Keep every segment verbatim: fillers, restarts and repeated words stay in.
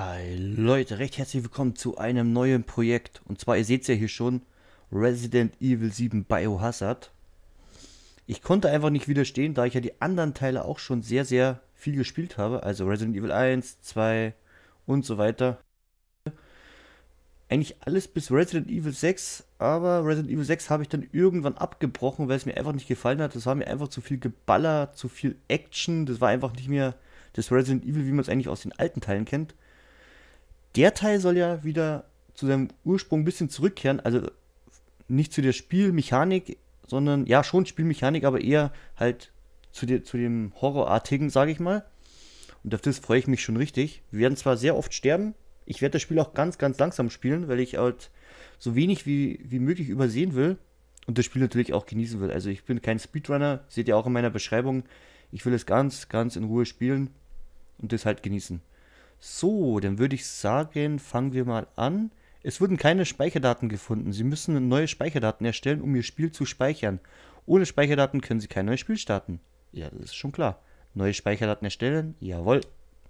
Hi Leute, recht herzlich willkommen zu einem neuen Projekt. Und zwar, ihr seht es ja hier schon, Resident Evil sieben Biohazard. Ich konnte einfach nicht widerstehen, da ich ja die anderen Teile auch schon sehr, sehr viel gespielt habe. Also Resident Evil eins, zwei und so weiter. Eigentlich alles bis Resident Evil sechs, aber Resident Evil sechs habe ich dann irgendwann abgebrochen, weil es mir einfach nicht gefallen hat. Das war mir einfach zu viel Geballer, zu viel Action. Das war einfach nicht mehr das Resident Evil, wie man es eigentlich aus den alten Teilen kennt. Der Teil soll ja wieder zu seinem Ursprung ein bisschen zurückkehren, also nicht zu der Spielmechanik, sondern ja schon Spielmechanik, aber eher halt zu, der, zu dem Horrorartigen, sage ich mal. Und auf das freue ich mich schon richtig. Wir werden zwar sehr oft sterben, ich werde das Spiel auch ganz, ganz langsam spielen, weil ich halt so wenig wie, wie möglich übersehen will und das Spiel natürlich auch genießen will. Also ich bin kein Speedrunner, seht ihr auch in meiner Beschreibung. Ich will es ganz, ganz in Ruhe spielen und das halt genießen. So, dann würde ich sagen, fangen wir mal an. Es wurden keine Speicherdaten gefunden. Sie müssen neue Speicherdaten erstellen, um Ihr Spiel zu speichern. Ohne Speicherdaten können Sie kein neues Spiel starten. Ja, das ist schon klar. Neue Speicherdaten erstellen? Jawohl.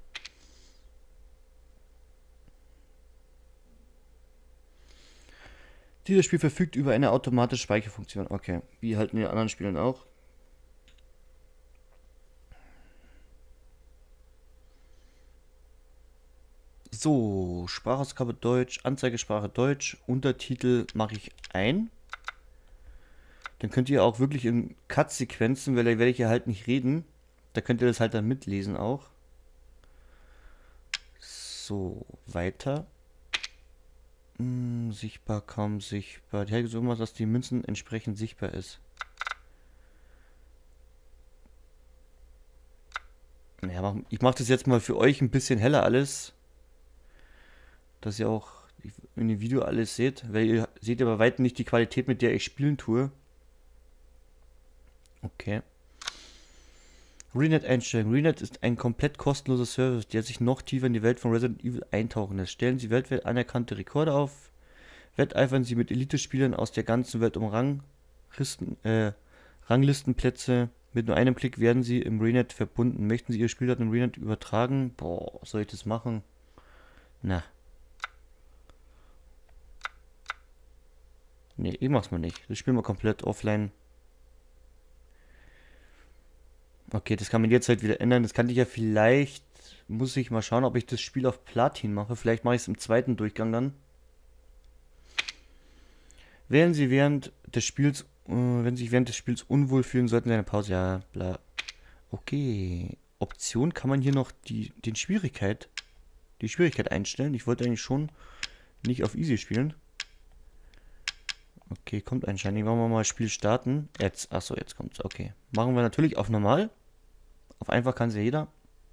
Dieses Spiel verfügt über eine automatische Speicherfunktion. Okay, wie halt in den anderen Spielen auch. So, Sprachausgabe Deutsch, Anzeigesprache Deutsch, Untertitel mache ich ein. Dann könnt ihr auch wirklich in Cut-Sequenzen, weil da werde ich ja halt nicht reden. Da könnt ihr das halt dann mitlesen auch. So, weiter. Hm, sichtbar, kaum sichtbar. Die hat so irgendwas, dass die Münzen entsprechend sichtbar ist. Ja, ich mache das jetzt mal für euch ein bisschen heller alles. Dass ihr auch in dem Video alles seht, weil ihr seht ja bei weitem nicht die Qualität, mit der ich spielen tue. Okay. Renet-Einstellung. Renet ist ein komplett kostenloser Service, der sich noch tiefer in die Welt von Resident Evil eintauchen lässt. Stellen Sie weltweit anerkannte Rekorde auf, wetteifern Sie mit Elite-Spielern aus der ganzen Welt um Ranglisten, äh, Ranglistenplätze. Mit nur einem Klick werden Sie im Renet verbunden. Möchten Sie Ihr Spieldaten im Renet übertragen? Boah, soll ich das machen? Na. Nee, ich mach's mal nicht. Das spielen wir komplett offline. Okay, das kann man jetzt halt wieder ändern. Das kann ich ja vielleicht... Muss ich mal schauen, ob ich das Spiel auf Platin mache. Vielleicht mache ich es im zweiten Durchgang dann. Während Sie während des Spiels... Äh, wenn Sie sich während des Spiels unwohl fühlen, sollten Sie eine Pause... Ja, bla. Okay. Option kann man hier noch die, den Schwierigkeit... Die Schwierigkeit einstellen. Ich wollte eigentlich schon nicht auf Easy spielen. Okay, kommt anscheinend. Machen wir mal Spiel starten. Jetzt, achso, jetzt kommt's. Okay. Machen wir natürlich auf normal. Auf einfach kann es ja jeder.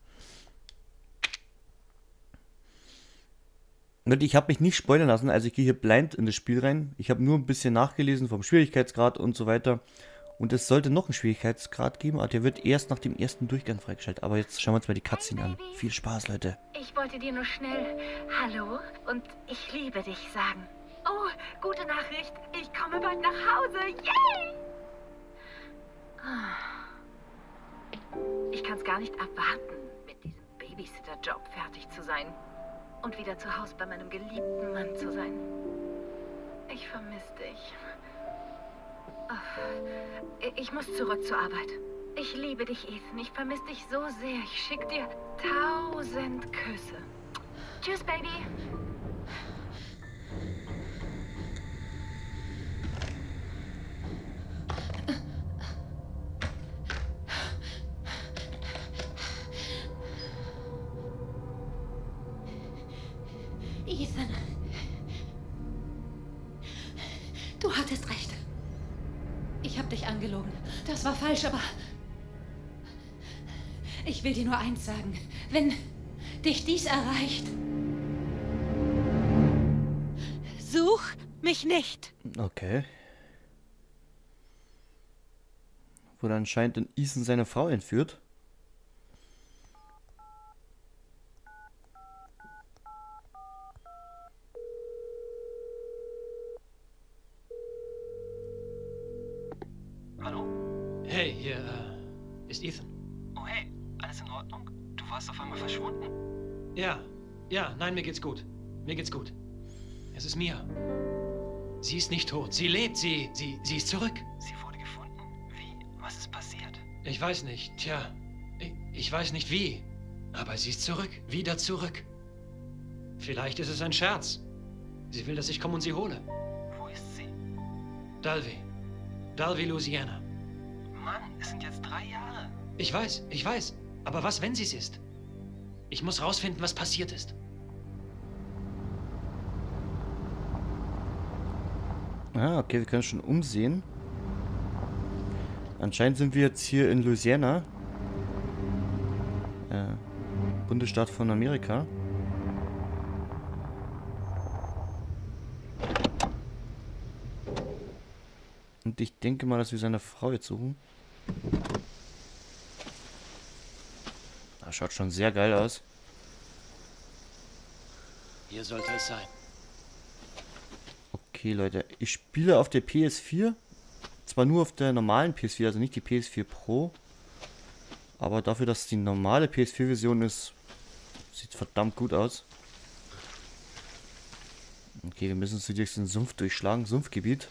Und ich habe mich nicht spoilern lassen, also ich gehe hier blind in das Spiel rein. Ich habe nur ein bisschen nachgelesen vom Schwierigkeitsgrad und so weiter. Und es sollte noch einen Schwierigkeitsgrad geben, aber der wird erst nach dem ersten Durchgang freigeschaltet. Aber jetzt schauen wir uns mal die Cutscene an. Viel Spaß, Leute. Ich wollte dir nur schnell Hallo und ich liebe dich sagen. Oh, gute Nachricht. Ich komme bald nach Hause. Yay! Ich kann es gar nicht erwarten, mit diesem Babysitter-Job fertig zu sein. Und wieder zu Hause bei meinem geliebten Mann zu sein. Ich vermisse dich. Ich muss zurück zur Arbeit. Ich liebe dich, Ethan. Ich vermisse dich so sehr. Ich schicke dir tausend Küsse. Tschüss, Baby. Ethan. Du hattest recht. Ich habe dich angelogen. Das war falsch, aber... Ich will dir nur eins sagen. Wenn dich dies erreicht... Such mich nicht. Okay. Wurde anscheinend in Ethan seine Frau entführt. Hallo? Hey, hier äh, ist Ethan. Oh hey, alles in Ordnung? Du warst auf einmal verschwunden. Ja, Ja, nein, mir geht's gut. Mir geht's gut. Es ist Mia. Sie ist nicht tot. Sie lebt. Sie, sie, sie ist zurück. Sie wurde gefunden? Wie? Was ist passiert? Ich weiß nicht. Tja, ich, ich weiß nicht wie. Aber sie ist zurück. Wieder zurück. Vielleicht ist es ein Scherz. Sie will, dass ich komme und sie hole. Wo ist sie? Dalvey. Dalvey, Louisiana. Mann, es sind jetzt drei Jahre. Ich weiß, ich weiß. Aber was, wenn sie es ist? Ich muss rausfinden, was passiert ist. Ah, okay, wir können schon umsehen. Anscheinend sind wir jetzt hier in Louisiana. Äh, Bundesstaat von Amerika. Und ich denke mal, dass wir seine Frau jetzt suchen. Das schaut schon sehr geil aus. Hier sollte es sein. Okay, Leute, ich spiele auf der P S vier. Zwar nur auf der normalen P S vier, also nicht die P S vier Pro. Aber dafür, dass es die normale P S vier Version ist, sieht verdammt gut aus. Okay, wir müssen uns durch den Sumpf durchschlagen. Sumpfgebiet.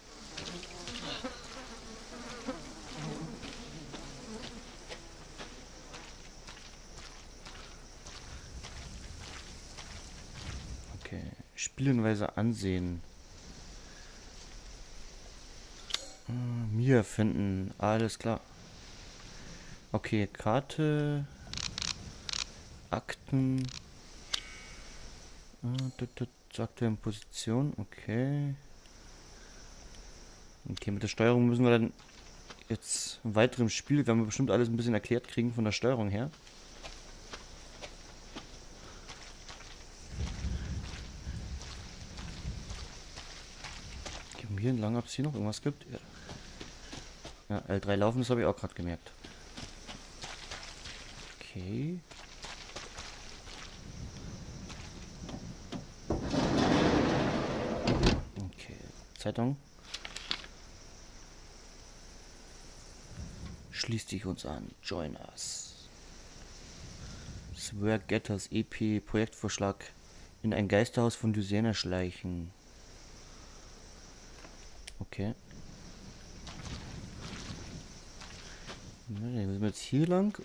Okay, Spielenweise ansehen. Hm, Mia finden, alles klar. Okay, Karte, Akten, äh, aktuelle Position, okay. Okay, mit der Steuerung müssen wir dann jetzt weiter im Spiel, werden wir bestimmt alles ein bisschen erklärt kriegen von der Steuerung her. Gehen wir hier entlang, ob es hier noch irgendwas gibt. Ja, ja L drei laufen, das habe ich auch gerade gemerkt. Okay. Okay, Zeitung. Schließ dich uns an. Join us. Swear Getters E P Projektvorschlag. In ein Geisterhaus von Louisiana schleichen. Okay. Na, dann müssen wir jetzt hier lang.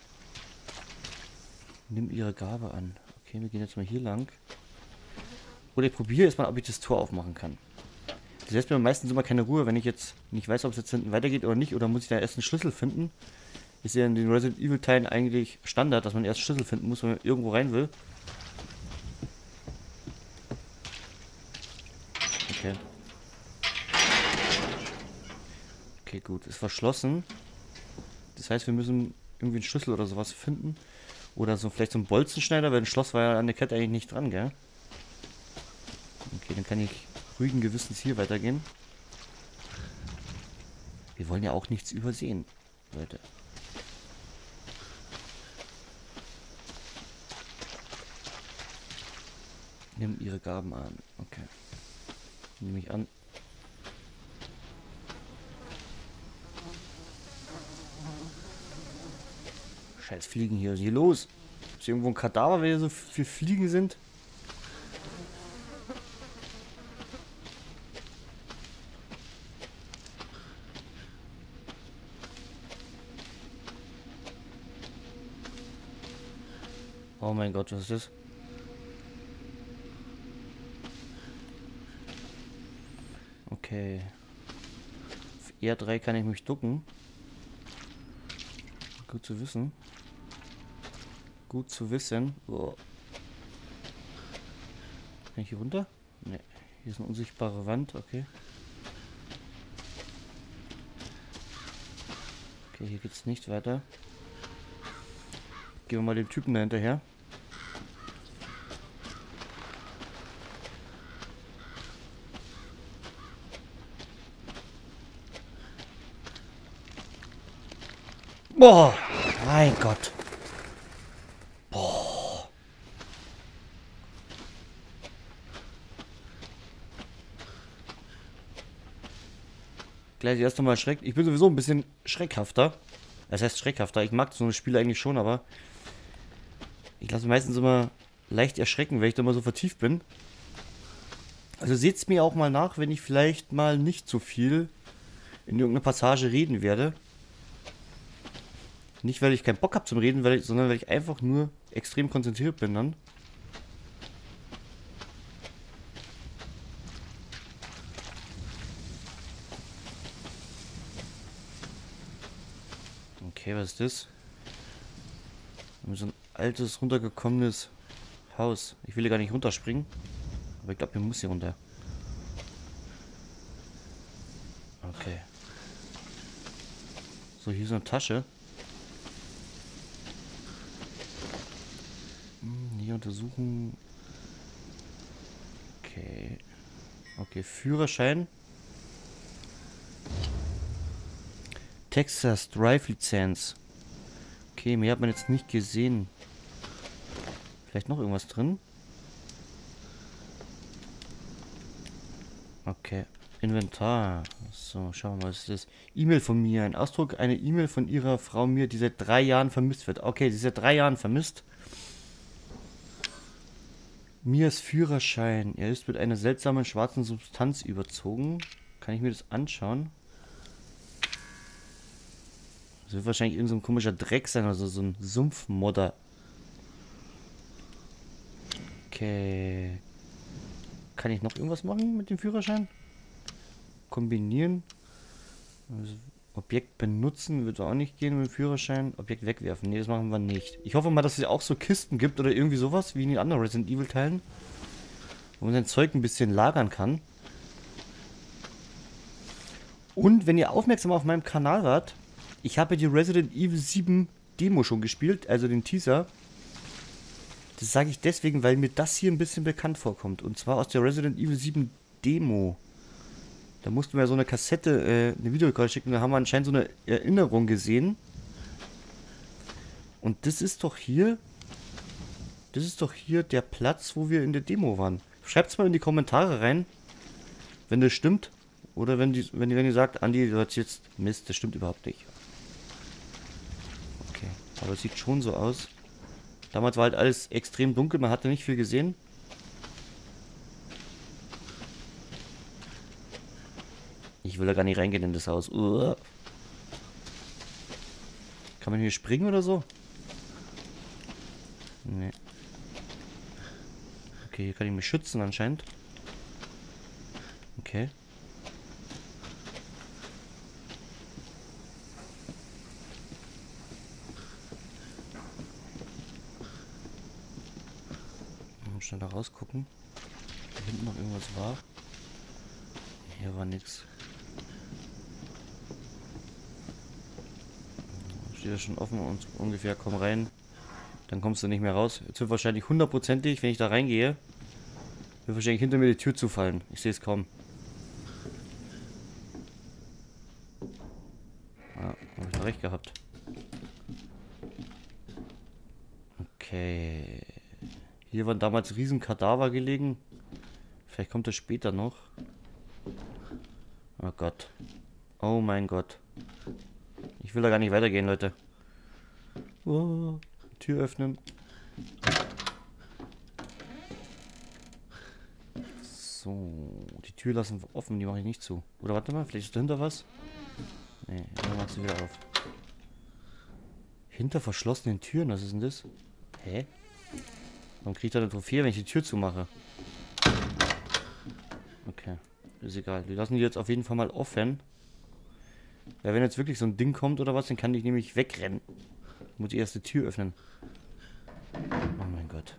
Nimm ihre Gabe an. Okay, wir gehen jetzt mal hier lang. Oder ich probiere jetzt mal, ob ich das Tor aufmachen kann. Das lässt mir meistens immer keine Ruhe, wenn ich jetzt nicht weiß, ob es jetzt hinten weitergeht oder nicht. Oder muss ich da erst einen Schlüssel finden. Ist ja in den Resident Evil Teilen eigentlich Standard, dass man erst Schlüssel finden muss, wenn man irgendwo rein will. Okay. Okay, gut. Ist verschlossen. Das heißt, wir müssen irgendwie einen Schlüssel oder sowas finden. Oder so vielleicht so ein Bolzenschneider, weil ein Schloss war ja an der Kette eigentlich nicht dran, gell? Okay, dann kann ich ruhigen Gewissens hier weitergehen. Wir wollen ja auch nichts übersehen, Leute. Nimm ihre Gaben an. Okay. Nehme ich an. Scheiß Fliegen hier. Was ist hier los? Ist hier irgendwo ein Kadaver, wenn hier so viele Fliegen sind? Oh mein Gott, was ist das? Okay. Auf R drei kann ich mich ducken. Gut zu wissen. Gut zu wissen. Oh. Kann ich hier runter? Ne. Hier ist eine unsichtbare Wand. Okay. Okay, hier geht's nicht weiter. Gehen wir mal dem Typen da hinterher. Boah, mein Gott. Boah. Gleich erst nochmal Schreck. Ich bin sowieso ein bisschen schreckhafter. Das heißt schreckhafter. Ich mag so eine Spiele eigentlich schon, aber ich lasse meistens immer leicht erschrecken, weil ich da mal so vertieft bin. Also seht es mir auch mal nach, wenn ich vielleicht mal nicht so viel in irgendeiner Passage reden werde. Nicht, weil ich keinen Bock habe zum Reden, weil ich, sondern weil ich einfach nur extrem konzentriert bin dann. Okay, was ist das? So ein altes, runtergekommenes Haus. Ich will hier gar nicht runterspringen. Aber ich glaube, ich muss hier runter. Okay. So, hier ist eine Tasche. Hm, hier untersuchen. Okay. Okay, Führerschein. Texas Drive Lizenz. Okay, mehr hat man jetzt nicht gesehen. Vielleicht noch irgendwas drin? Okay. Inventar. So, schauen wir mal, was ist das? E-Mail von mir. Ein Ausdruck, eine E-Mail von ihrer Frau mir, die seit drei Jahren vermisst wird. Okay, die ist seit drei Jahren vermisst. Mias Führerschein. Er ist mit einer seltsamen schwarzen Substanz überzogen. Kann ich mir das anschauen? Das wird wahrscheinlich irgend so ein komischer Dreck sein, also so ein Sumpfmodder. Okay. Kann ich noch irgendwas machen mit dem Führerschein? Kombinieren. Also Objekt benutzen wird auch nicht gehen mit dem Führerschein. Objekt wegwerfen. Ne, das machen wir nicht. Ich hoffe mal, dass es auch so Kisten gibt oder irgendwie sowas, wie in den anderen Resident Evil Teilen. Wo man sein Zeug ein bisschen lagern kann. Und wenn ihr aufmerksam auf meinem Kanal wart, ich habe die Resident Evil sieben Demo schon gespielt, also den Teaser. Das sage ich deswegen, weil mir das hier ein bisschen bekannt vorkommt. Und zwar aus der Resident Evil sieben Demo. Da mussten wir ja so eine Kassette, äh, eine Videorekorder schicken. Da haben wir anscheinend so eine Erinnerung gesehen. Und das ist doch hier... Das ist doch hier der Platz, wo wir in der Demo waren. Schreibt es mal in die Kommentare rein, wenn das stimmt. Oder wenn, die, wenn, die, wenn ihr sagt, Andi, du hast jetzt Mist, das stimmt überhaupt nicht. Okay, aber es sieht schon so aus. Damals war halt alles extrem dunkel, man hatte nicht viel gesehen. Ich will da gar nicht reingehen in das Haus. Uah. Kann man hier springen oder so? Nee. Okay, hier kann ich mich schützen anscheinend. Okay. Schnell da rausgucken. Da hinten noch irgendwas war. Hier war nichts. Steht ja schon offen und ungefähr komm rein. Dann kommst du nicht mehr raus. Jetzt wird wahrscheinlich hundertprozentig, wenn ich da reingehe, wird wahrscheinlich hinter mir die Tür zufallen. Ich sehe es kaum. Ah, habe ich da recht gehabt. Okay. Hier waren damals riesen Kadaver gelegen. Vielleicht kommt das später noch. Oh Gott. Oh mein Gott. Ich will da gar nicht weitergehen, Leute. Oh, Tür öffnen. So, die Tür lassen wir offen, die mache ich nicht zu. Oder warte mal, vielleicht ist dahinter was? Nee, dann macht sie wieder auf. Hinter verschlossenen Türen, was ist denn das? Hä? Warum kriege ich da eine Trophäe, wenn ich die Tür zumache? Okay, ist egal. Die lassen die jetzt auf jeden Fall mal offen. Ja, wenn jetzt wirklich so ein Ding kommt oder was, dann kann ich nämlich wegrennen. Ich muss die erste Tür öffnen. Oh mein Gott.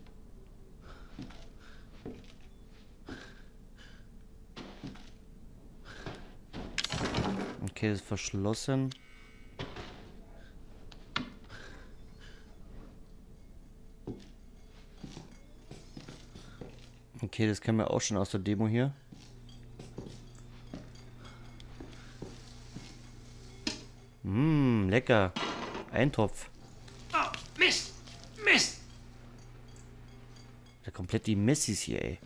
Okay, das ist verschlossen. Okay, das kennen wir auch schon aus der Demo hier. Mmm, lecker. Eintopf. Oh, Mist! Mist! Da komplett die Messis hier, ey.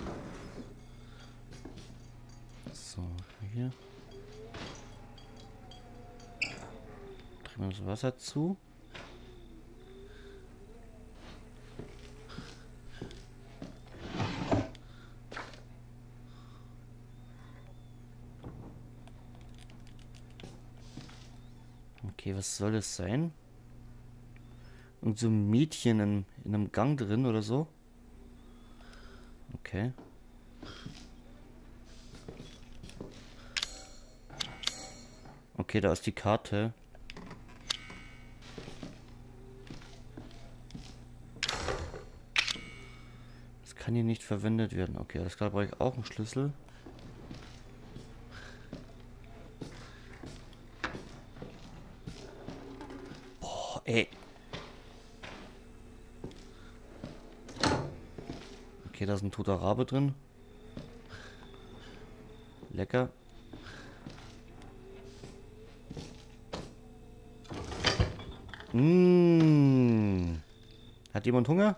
So, hier. Drehen wir das Wasser zu. Okay, was soll das sein? Und so ein Mädchen in, in einem Gang drin oder so. Okay. Okay, da ist die Karte. Das kann hier nicht verwendet werden. Okay, alles klar, brauche ich auch einen Schlüssel. Boah, ey. Okay, da ist ein toter Rabe drin. Lecker. Mmh. Hat jemand Hunger?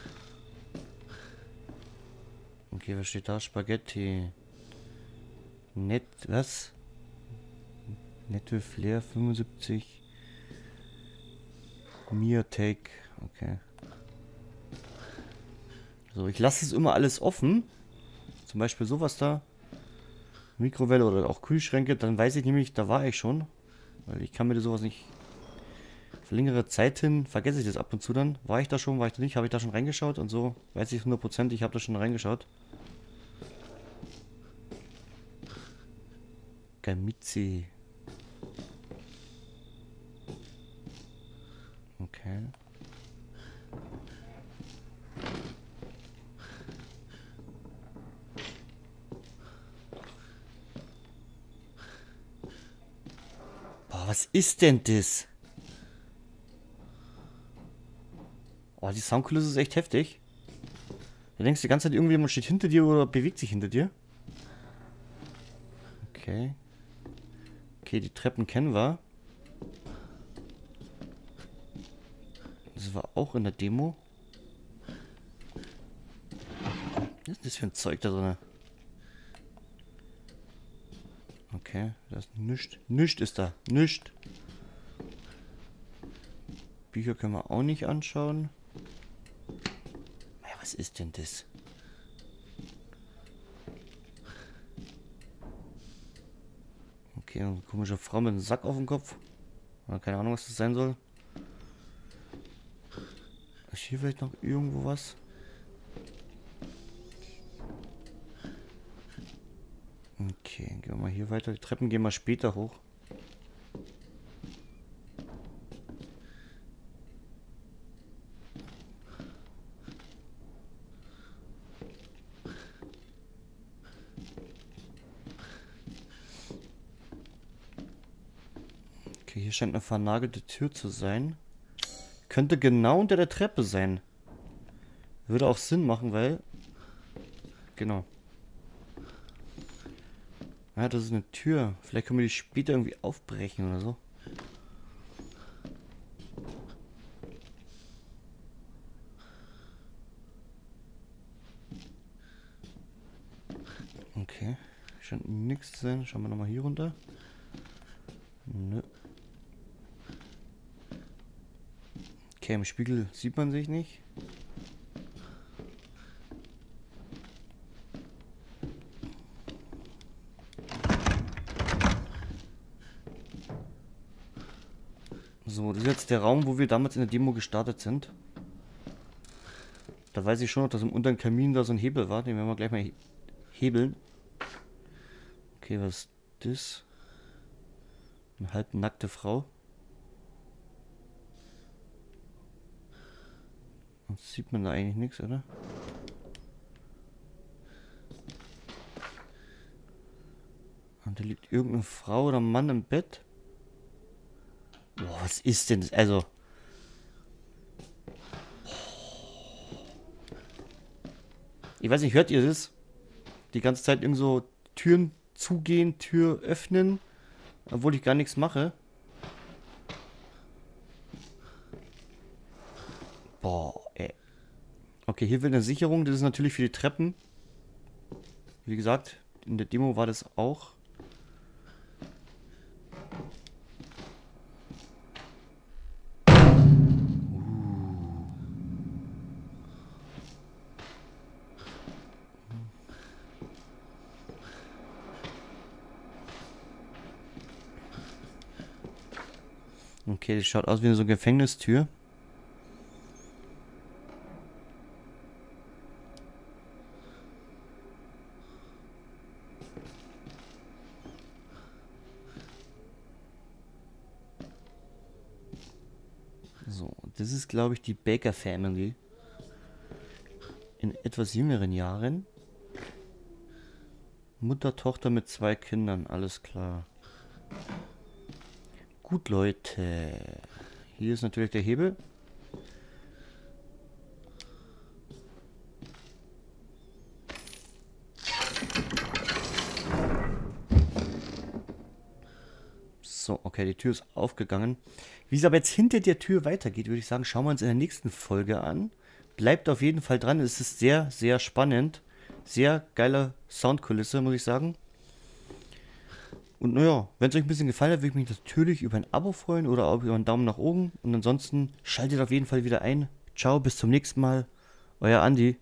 Okay, was steht da? Spaghetti. Nett, was? Nette Flair fünfundsiebzig. Mir Take. Okay. So, ich lasse es immer alles offen. Zum Beispiel sowas da. Mikrowelle oder auch Kühlschränke. Dann weiß ich nämlich, da war ich schon. Weil ich kann mir sowas nicht... Für längere Zeit hin vergesse ich das ab und zu dann. War ich da schon, war ich da nicht? Habe ich da schon reingeschaut? Und so weiß ich hundert Prozent, ich habe da schon reingeschaut. Gamitzi. Okay. Boah, was ist denn das? Oh, die Soundkulisse ist echt heftig. Du denkst die ganze Zeit, irgendjemand steht hinter dir oder bewegt sich hinter dir. Okay. Okay, die Treppen kennen wir. Das war auch in der Demo. Was ist das für ein Zeug da drin? Okay, da ist nichts. Nichts ist da. Nichts. Bücher können wir auch nicht anschauen. Ja, was ist denn das? Okay, eine komische Frau mit einem Sack auf dem Kopf. Keine Ahnung, was das sein soll. Ist hier vielleicht noch irgendwo was? Okay, gehen wir mal hier weiter. Die Treppen gehen wir später hoch. Okay, hier scheint eine vernagelte Tür zu sein. Könnte genau unter der Treppe sein. Würde auch Sinn machen, weil... Genau. Ja, das ist eine Tür. Vielleicht können wir die später irgendwie aufbrechen oder so. Okay. Scheint nichts zu sein. Schauen wir nochmal hier runter. Nö. Okay, im Spiegel sieht man sich nicht. So, das ist jetzt der Raum, wo wir damals in der Demo gestartet sind. Da weiß ich schon noch, dass im unteren Kamin da so ein Hebel war. Den werden wir gleich mal he hebeln. Okay, was ist das? Eine halb nackte Frau. Sonst sieht man da eigentlich nichts, oder? Und da liegt irgendeine Frau oder Mann im Bett. Boah, was ist denn das? Also. Ich weiß nicht, hört ihr das? Die ganze Zeit irgend so Türen zugehen, Tür öffnen, obwohl ich gar nichts mache. Boah, ey. Okay, hier wird eine Sicherung. Das ist natürlich für die Treppen. Wie gesagt, in der Demo war das auch. Okay, das schaut aus wie so eine Gefängnistür. So, das ist, glaube ich, die Baker Family. In etwas jüngeren Jahren. Mutter, Tochter mit zwei Kindern, alles klar. Gut, Leute. Hier ist natürlich der Hebel. So, okay, die Tür ist aufgegangen. Wie es aber jetzt hinter der Tür weitergeht, würde ich sagen, schauen wir uns in der nächsten Folge an. Bleibt auf jeden Fall dran, es ist sehr, sehr spannend. Sehr geile Soundkulisse, muss ich sagen. Und naja, wenn es euch ein bisschen gefallen hat, würde ich mich natürlich über ein Abo freuen oder auch über einen Daumen nach oben. Und ansonsten schaltet auf jeden Fall wieder ein. Ciao, bis zum nächsten Mal. Euer Andi.